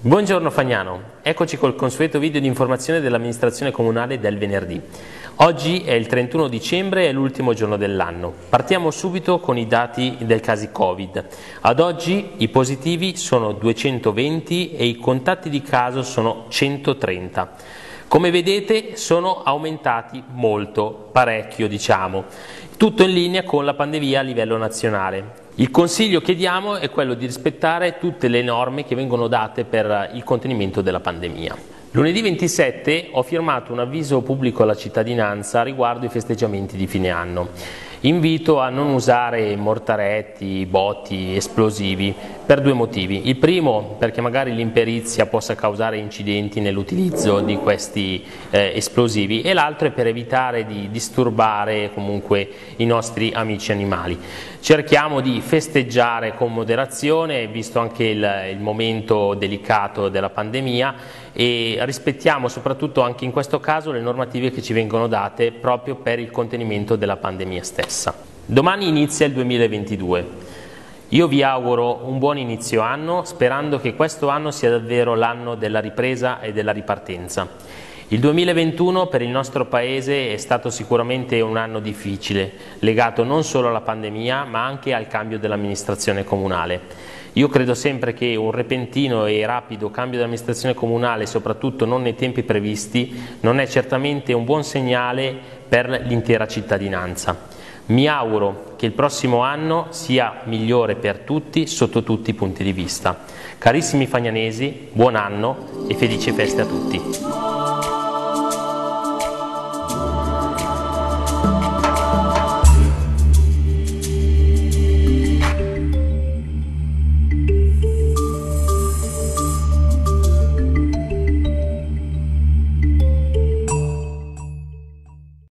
Buongiorno Fagnano, eccoci col consueto video di informazione dell'amministrazione comunale del venerdì. Oggi è il 31 dicembre e è l'ultimo giorno dell'anno. Partiamo subito con i dati del casi Covid. Ad oggi i positivi sono 220 e i contatti di caso sono 130. Come vedete sono aumentati molto, parecchio diciamo, tutto in linea con la pandemia a livello nazionale. Il consiglio che diamo è quello di rispettare tutte le norme che vengono date per il contenimento della pandemia. Lunedì 27 ho firmato un avviso pubblico alla cittadinanza riguardo i festeggiamenti di fine anno. Invito a non usare mortaretti, botti, esplosivi per due motivi. Il primo perché magari l'imperizia possa causare incidenti nell'utilizzo di questi esplosivi e l'altro è per evitare di disturbare comunque i nostri amici animali. Cerchiamo di festeggiare con moderazione, visto anche il momento delicato della pandemia, e rispettiamo soprattutto anche in questo caso le normative che ci vengono date proprio per il contenimento della pandemia stessa. Domani inizia il 2022. Io vi auguro un buon inizio anno, sperando che questo anno sia davvero l'anno della ripresa e della ripartenza. Il 2021 per il nostro Paese è stato sicuramente un anno difficile, legato non solo alla pandemia ma anche al cambio dell'amministrazione comunale. Io credo sempre che un repentino e rapido cambio di amministrazione comunale, soprattutto non nei tempi previsti, non è certamente un buon segnale per l'intera cittadinanza. Mi auguro che il prossimo anno sia migliore per tutti sotto tutti i punti di vista. Carissimi fagnanesi, buon anno e felici feste a tutti.